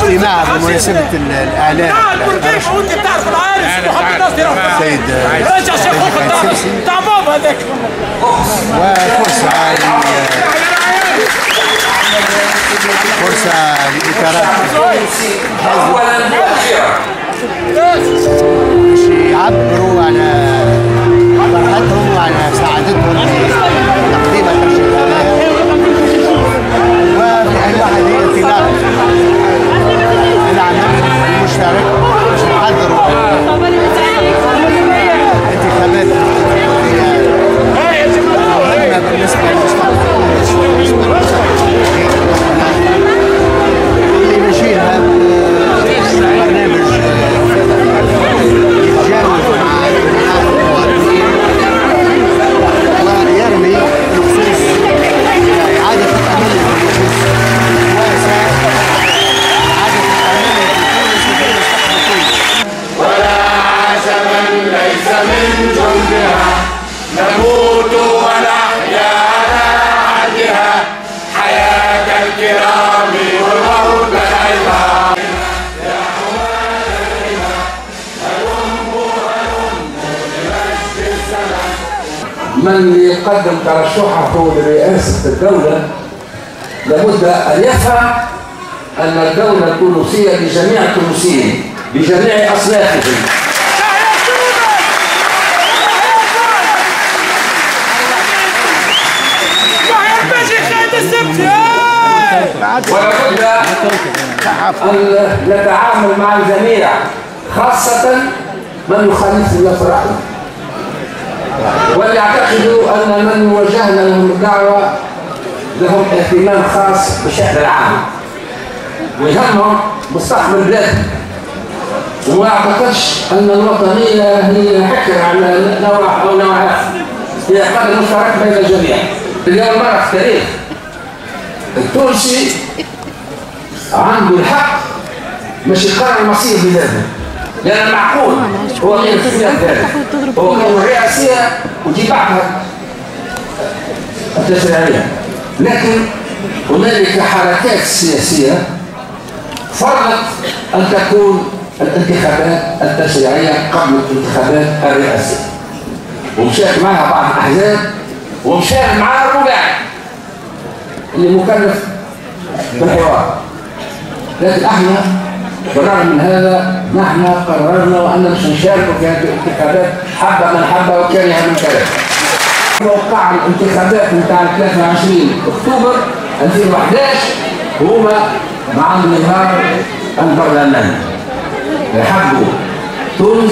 اجتماع بمناسبة الإعلان سيد السيسي وفرصة لإطارات يعبروا على فرحتهم وعلى سعادتهم بتقديم الترشيحات وبأنواع الانطلاق العمل المشترك باش نحضروا انتخابات مهمة بالنسبة للمستقبل اللي ماشيينها برنامج يتجاوب مع المواطنين ويرمي بخصوص إعادة الأمن في تونس وإعادة الأمن في تونس وفي مستقبل تونس. ولا عاش من ليس من جندها نموت ونحيا على عهدها حياة الكرام والموت العظام. يا حماة الرمى هلموا لمجد السلام. من يقدم ترشحه لرئاسة الدولة لابد أن يفهم أن الدولة التونسية لجميع التونسيين بجميع أصنافهم. ولابد أن نتعامل مع الجميع خاصة من يخالف الرأي وليعتقدوا أن من وجهنا لهم الدعوة لهم اهتمام خاص بالشأن العام ويهمهم مستقبل بلادهم وما اعتقدش أن الوطنية هي حكر على نوع أو نوع آخر، هي قدر مشترك بين الجميع. اليوم مرة في التاريخ التونسي عنده الحق مش يقرر مصير بلاده، لأن المعقول هو غير السياسة ذلك، هو كان الرئاسية وتجي بعدها التشريعية، لكن هنالك حركات سياسية فرضت أن تكون الانتخابات التشريعية قبل الانتخابات الرئاسية، ومشارك معها بعض الأحزاب ومشارك معها الرباعي اللي مكلف بالحوار. لكن احنا بالرغم من هذا نحن قررنا وأننا مش نشارك في هذه الانتخابات حب من حب وكره من كره. وقع الانتخابات نتاع 23 أكتوبر 2011 هما مع النظام البرلماني. يحبوا تونس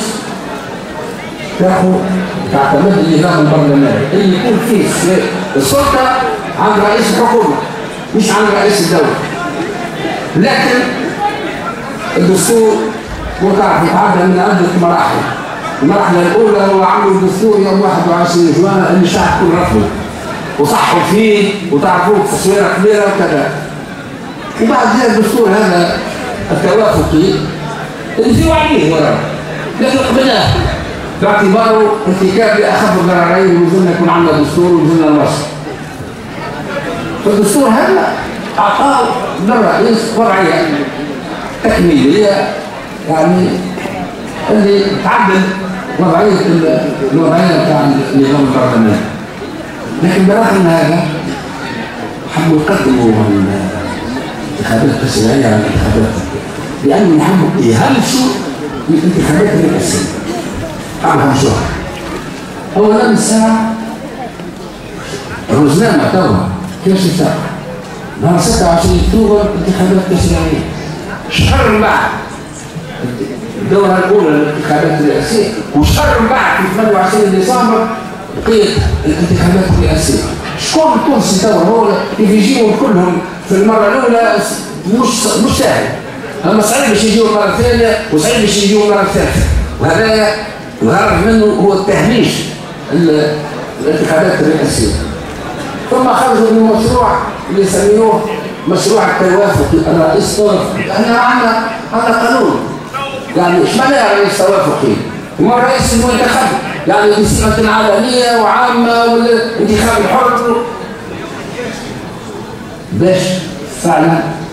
تعتمد النظام البرلماني اللي يكون فيه السلطة عند رئيس الحكومة مش عند رئيس الدولة. لكن الدستور وقع في عادة من عدة مراحل. المرحلة الأولى هو عمل الدستور يوم 21 جوان اللي الشعب كله رفضه وصحوا فيه وتعرفوه تصويرة كبيرة وكذا. وبعد ذلك الدستور هذا التوافقي اللي فيه عليه وراه، لكن قبلناه باعتباره ارتكاب لأخف الضررين ونزلنا يكون عندنا دستور ونزلنا الوسط. فالدستور هذا أعطاه للرئيس وضعية تكميلية يعني اللي تعدل وضعية بتاع النظام البرلماني. لكن برغم هذا حبوا يقدموا الانتخابات التشريعية على الانتخابات لأنهم حبوا يهمشوا الانتخابات الرئاسية. همشوها. أولا الساعة الرزنامة توا كيف الساعة؟ نهار 26 أكتوبر انتخابات تشريعية. شهر من بعد الدورة الأولى للانتخابات الرئاسية وشهر من بعد في 28 ديسمبر بقيت الانتخابات الرئاسية. شكون التونسي توا هو كيف يجيبوا كلهم في المرة الأولى مش سهل. أما صعيب باش يجيبوا المرة الثانية وصعيب باش يجيبوا المرة الثالثة. وهذا الغرض منه هو التهميش الانتخابات الرئاسية. ثم خرجوا من مشروع اللي يسميوه مشروع التوافقي. الرئيس توافقي. احنا عندنا قانون يعني ايش معناه رئيس توافقي؟ هو الرئيس المنتخب يعني بصفة علنية وعامة والانتخاب الحر باش فعلا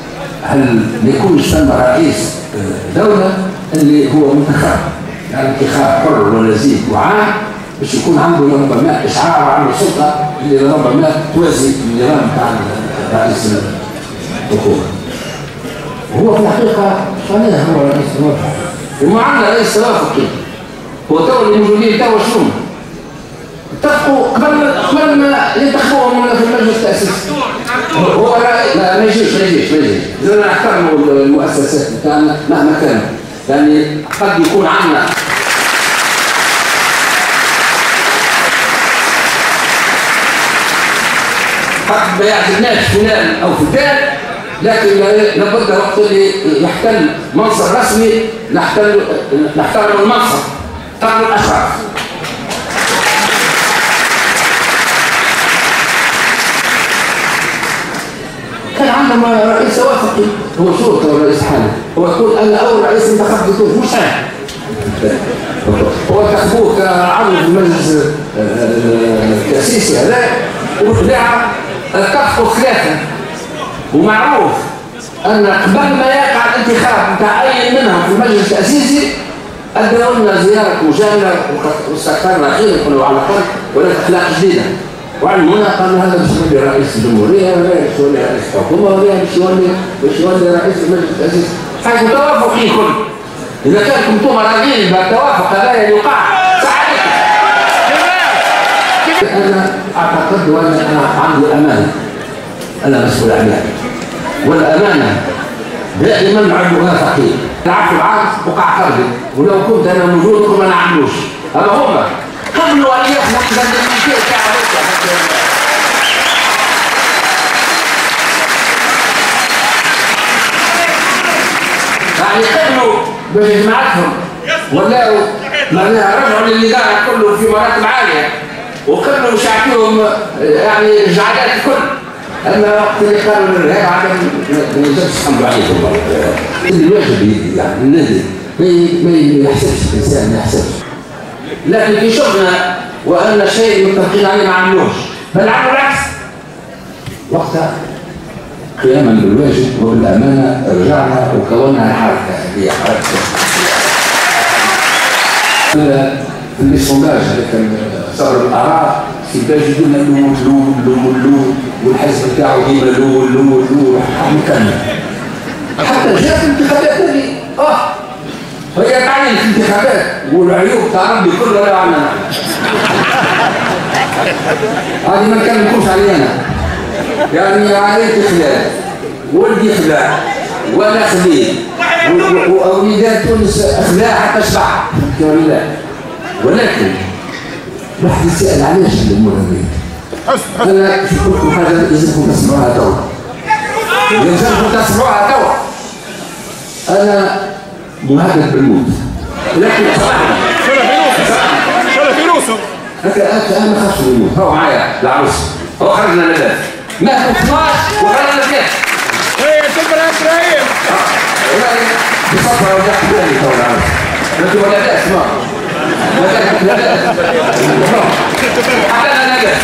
هل يكونش ثم رئيس دولة اللي هو منتخب، يعني انتخاب حر ونزيه وعام باش يكون عنده ربما إشعار وعنده سلطة اللي ربما توازي النظام تاع رئيس الحكومة. هو في الحقيقة صحيح هو رئيس توافقي، وما عندنا رئيس توافقي. هو تو اللي موجودين تو شنو؟ اتفقوا قبل ما ينتخبوهم في المجلس التأسيسي. هو لا ما يجيش. لازم نحترموا المؤسسات بتاعنا مهما كانت. يعني قد يكون عندنا قد ما يعجبناش فلان او فلان، لكن لابد وقت اللي يحتل منصب رسمي نحترم المنصب، نحترم الاشخاص. كان عندنا رئيس توافقي هو شرطه ورئيس حالي، هو يقول انا اول رئيس انتخبت دكتور مش صحيح. هو انتخبوه كعضو في المجلس التأسيسي هذا وطلع اتفقوا ثلاثه، ومعروف ان قبل ما يقع الانتخاب نتاع اي منهم في المجلس التأسيسي ادوا لنا زياره مجامله واستقرنا خير يقولوا على الاقل ولا اخلاق جديده. وعلمونا قالوا هذا باش يولي رئيس الجمهوريه ولا باش يولي رئيس الحكومه ولا باش يولي رئيس المجلس التأسيسي. حيث توافقين كل. اذا كانكم انتم راضيين بالتوافق هذا يقع ساعتكم. انا اعتقد وان انا عندي امانه. انا مسؤول عنها. والامانه دائما عندها ثقيل. لعبت معاك وقع قلبي، ولو كنت انا موجود ما نعملوش. هذا هما قبلوا ان يخلق هذا المشكل تاع يعني قبلوا بجماعتهم ولاو معناها رجعوا للإدارة كله في مراتب عالية، وقبلوا مش عارفيهم يعني الجعادات الكل. اما وقت اللي قالوا الارهاب عدم ما يجبش حمد عليه والله. اللي واجب يعني النادي ما يحسبش الانسان ما يحسبش. لكن في شغلنا وان شيء متفقين عليه ما عملوش، بل عملوا العكس. وقتها قياما بالواجب وبالامانه رجعنا وكونا الحركه هي حركه في السونداج اللي كان صار الاراء سيداج يقول لنا لو والحزب بتاعه ديما لو مكمل حتى جاء في الانتخابات هذه هي تعني في الانتخابات والعيوب تاع ربي كلها لا عنا هذه ما نكلمكمش علينا يعني عائلتي خلال ولدي خلاع وانا خليل واولاد تونس اخلاع حتى شبع ولكن واحد يسأل علاش الامور هذه؟ انا نقول لكم حاجه لازمكم تسمعوها توا. لازمكم تسمعوها توا. انا مهدد بالموت. لكن شرف فلوسه. انا ما خافش من الموت، هو معايا العروس. هو خرجنا لله. ماتوا 12 وخرجنا ثلاثه. ايه تبقى يا ابراهيم. والله بصبر وجع بالي تو العروس. انتوا ولا لا اسمعوا. حتى انا نجح.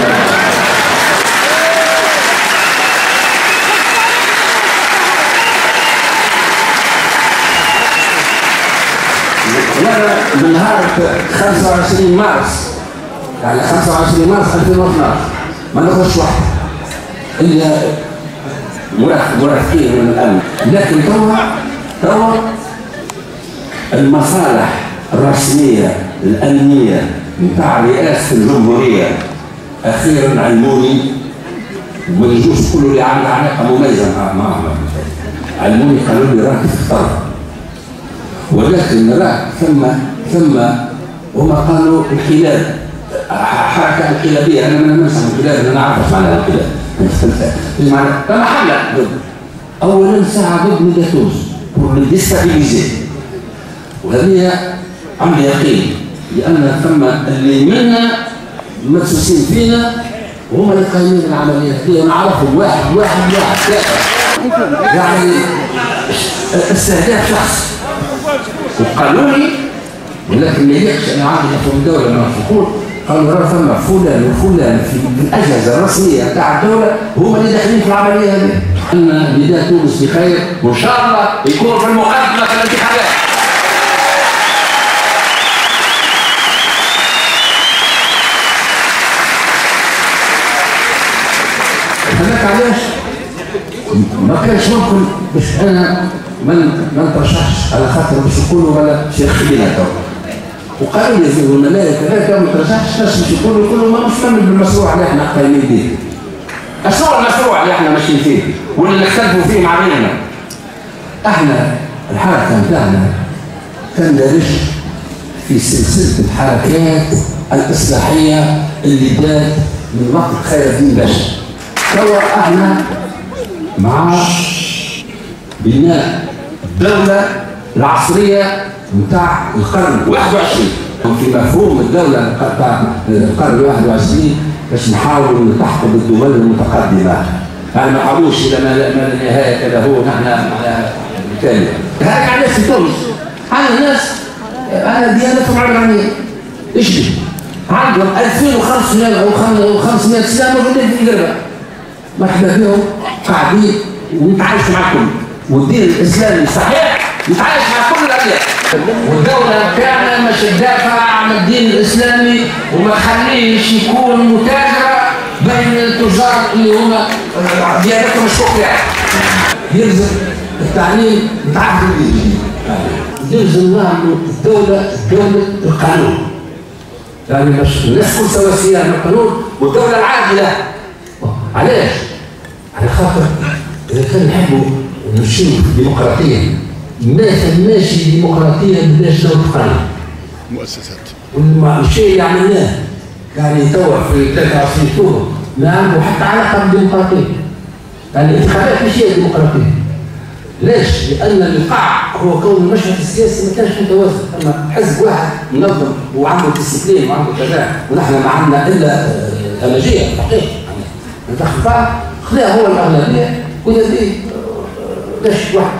من نهار 25 مارس يعني 25 مارس 2012 ما نخرجش واحد الا مرافقين من الامن، لكن توا المصالح الرسميه الامنيه نتاع رئاسه الجمهوريه اخيرا علموني وما يجوش كله اللي عنده علاقه مميزه معهم. علموني قالوا لي راك تختار، ولكن راك ثم هما قالوا انقلاب حركه انقلابيه. انا ما نمنعش الانقلاب، انا نعرف معنى الانقلاب. فما حل ضد اولا ساعه ضد ميداتوز بور ديستابيليزي، وهذه عندي يقين لان ثم اللي منا مدسوسين فينا هما اللي قايمين العمليه هذه. نعرفهم واحد يعني استهداف شخص وقانوني، ولكن ما يليقش. انا عندي في الدوله موافقون قالوا راه ثم فلان وفلان في الاجهزه الرسميه تاع الدوله هما اللي داخلين في العمليه هذه. أن بداية تونس بخير وإن شاء الله يكون في المقدمة في الانتخابات. هذاك علاش ما كانش ممكن باش أنا ما نترشحش على خاطر باش يقولوا ولا شيخ خلينا تو. وقالوا لي زيدوا الملاك هذاك ما ترشحش باش يقولوا ما مش نعمل بالمشروع اللي احنا قايمين به. اشنو المشروع اللي احنا ماشيين فيه واللي نختلفوا فيه مع غيرنا؟ احنا الحركه نتاعنا كان دارج في سلسله الحركات الاصلاحيه اللي بدات من وقت خير الدين باشا. توا احنا مع بناء الدوله العصريه نتاع القرن 21 في مفهوم الدوله نتاع القرن 21 باش نحاولوا نلتحقوا بالدول المتقدمه. يعني ما نحاولوش الى ما لا نهايه كذا هو نحن على بالتالي. هذا علاش في تونس عندنا ناس على ديانتهم عبرانيه. ايش بيه؟ عندهم 2500 او 500 سنه موجودين في القربه. مرحبا بهم قاعدين ونتعايشوا معكم. والدين الاسلامي صحيح يتعايش مع كل الأديان. والدولة بتاعنا مش تدافع عن الدين الإسلامي وما تخليش يكون متاجرة بين التجار اللي هما ديانتهم الشوق يعني. يلزم التعليم متعهد به. يلزم نعملوا دولة القانون. يعني مش الناس كل سواسية مع القانون والدولة العادلة. علاش؟ على خاطر إذا كان نحبوا نمشيو ديمقراطيا ما ثماش ديمقراطيه بلاش دولة قانون. مؤسسات. والشيء اللي عملناه يعني توا في 23 اكتوبر ما عنده حتى علاقه بالديمقراطيه. يعني الانتخابات مش هي الديمقراطيه. ليش؟ لان القاع هو كون المشهد السياسي ما كانش متوازن، اما حزب واحد منظم وعنده ديسيبلين وعنده كذا ونحن ما عندنا الا همجيه الحقيقه. الانتخابات خلاه هو الاغلبيه ويدي ليش واحد.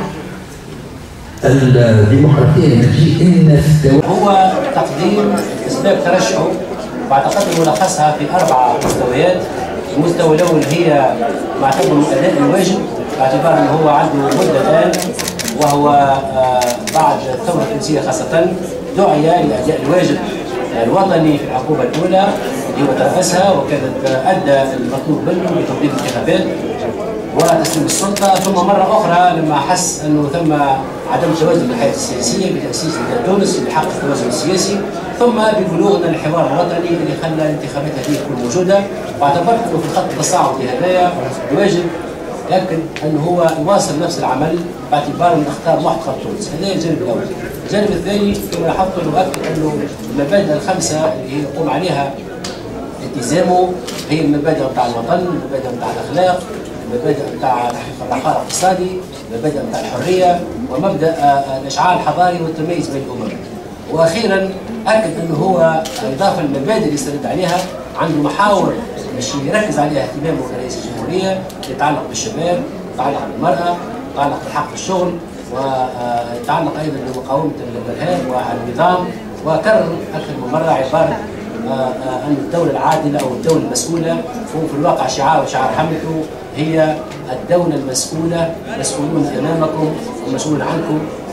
الديمقراطيه تجي إن هو تقديم اسباب ترشحه واعتقد ملخصها في 4 مستويات. المستوى الاول هي معتبر اداء الواجب باعتبار انه هو عنده مده الان وهو بعد الثوره التونسيه خاصه دعي لاداء الواجب الوطني في العقوبه الاولى اللي هو ترأسها وكانت ادى المطلوب منه بتنظيم الانتخابات وتسليم السلطه، ثم مره اخرى لما حس انه ثم عدم توازن الحياه السياسيه بتاسيس بلاد تونس لحق التوازن السياسي، ثم ببلوغنا الحوار الوطني اللي خلى الانتخابات هذه تكون موجوده، واعتبرت انه في الخط التصاعدي هذايا الواجب لكن انه هو يواصل نفس العمل باعتبار انه اختار معتقد تونس. هذا الجانب الاول. الجانب الثاني كما لاحظت نؤكد انه المبادئ الخمسه اللي هي يقوم عليها التزامه هي المبادئ بتاع الوطن، المبادئ بتاع الاخلاق، المبادئ بتاع تحقيق الرخاء الاقتصادي، المبادئ بتاع الحريه، ومبدا الاشعاع الحضاري والتميز بين الامم. واخيرا اكد انه هو اضافه للمبادئ اللي استند عليها عنده محاور باش يركز عليها اهتمامه كرئيس الجمهوريه يتعلق بالشباب، يتعلق بالمراه، يتعلق بحق الشغل، ويتعلق ايضا بمقاومه الارهاب والنظام، وكرر اكثر من مره عباره أن الدولة العادلة أو الدولة المسؤولة هو في الواقع شعار حملته هي الدولة المسؤولة، مسؤولون أمامكم ومسؤولون عنكم،